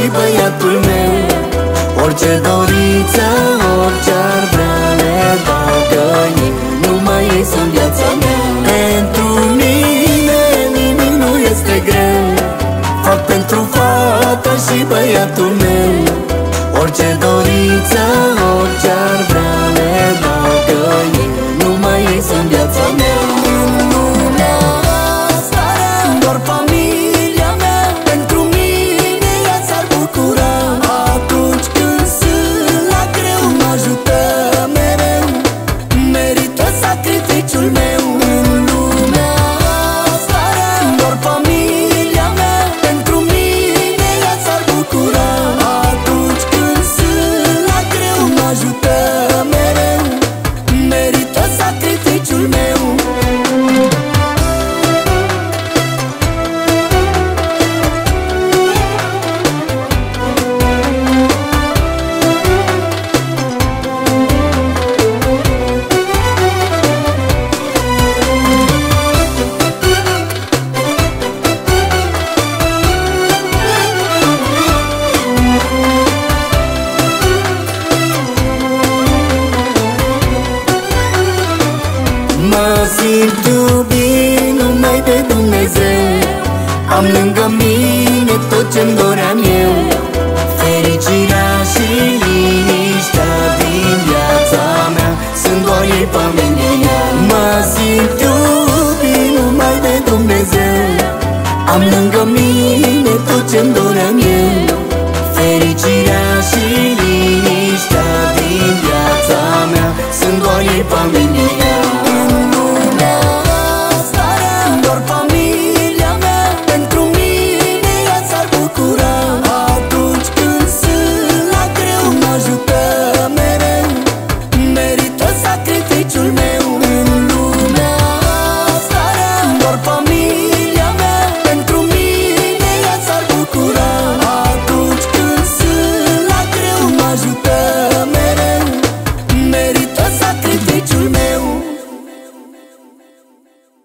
băiatul meu. Orice dorință, orice ar vrea le dacă ei nu mai ei sunt viața mea. Pentru mine nimic nu este greu, fac pentru fata și băiatul meu. Orice dorință, orice ar vrea le dacă ei nu mai ei sunt viața mea. În lumea asta doar familia mea pentru mine ea s-ar bucura. Atunci când sunt la greu mă ajută mereu, merită sacrificiul meu. În lumea asta doar familia mea pentru mine ea s-ar bucura. Atunci când sunt la greu mă ajută mereu, merită sacrificiul meu. Mă simt iubit numai de Dumnezeu, am lângă mine tot ce-mi doream eu. Fericirea și liniștea din viața mea sunt doar ei familia. Mă simt iubit numai de Dumnezeu, am lângă